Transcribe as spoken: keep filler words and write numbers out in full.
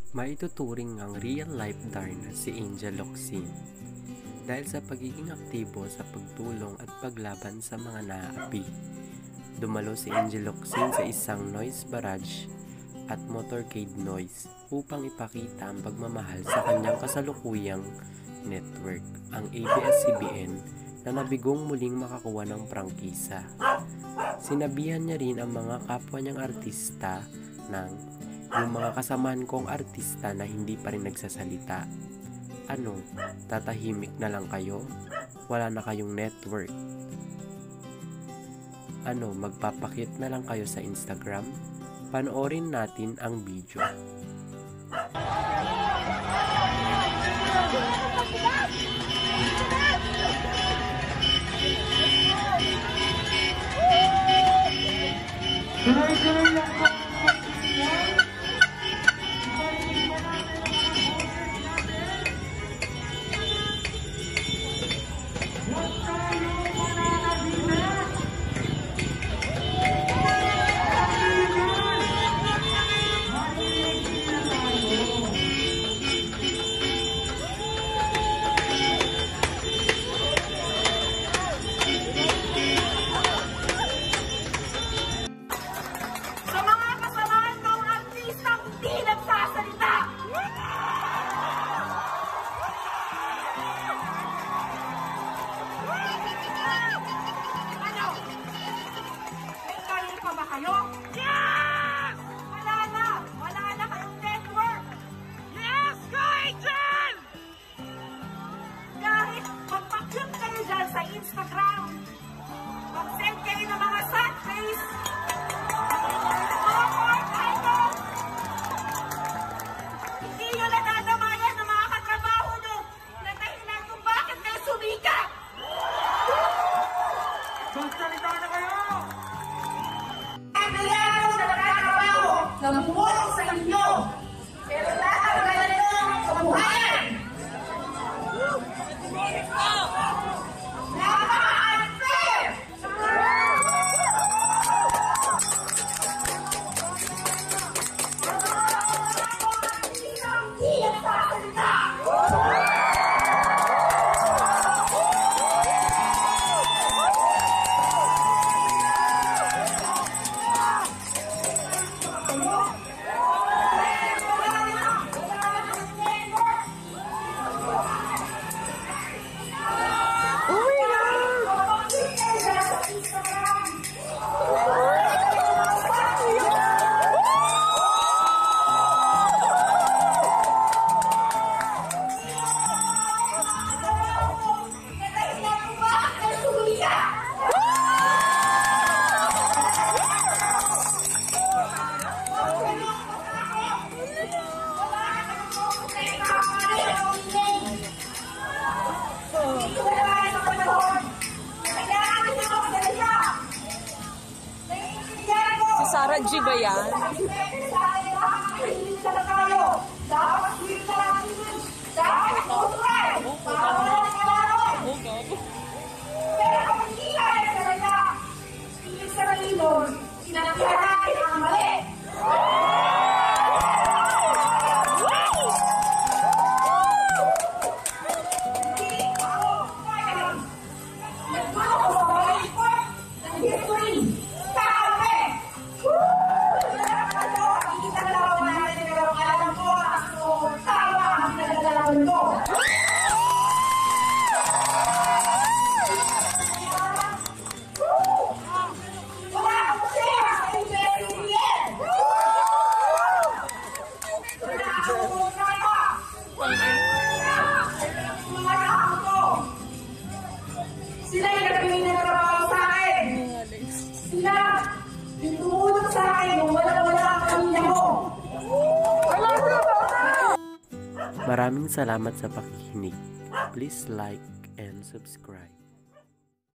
Maituturing ang real-life Darna si Angel Locsin dahil sa pagiging aktibo sa pagtulong at paglaban sa mga naaapi. Dumalo si Angel Locsin sa isang noise barrage at motorcade noise upang ipakita ang pagmamahal sa kanyang kasalukuyang network, ang A B S C B N, na nabigong muling makakuha ng prangkisa. Sinabihan niya rin ang mga kapwa niyang artista ng yung mga kasamahan kong artista na hindi pa rin nagsasalita. Ano, tatahimik na lang kayo? Wala na kayong network? Ano, magpapakit na lang kayo sa Instagram? Panoorin natin ang video. Sa Instagram, mag-send kayo ng mga sad face, mga court items. Hindi nyo nadadamayan ng mga katrabaho nyo na dahilan kung bakit kayo sumikat. Magsalita na kayo! Empleyado na nagkatrabaho na bumulong sa inyo, pero lahat na nalong sa buhayan. Sarah G ba yan? Sila yung nagpingin na trabaho sa akin. Sila yung tumulong sa akin kung wala-wala ang pamilya ko. Maraming salamat sa pakikinig. Please like and subscribe.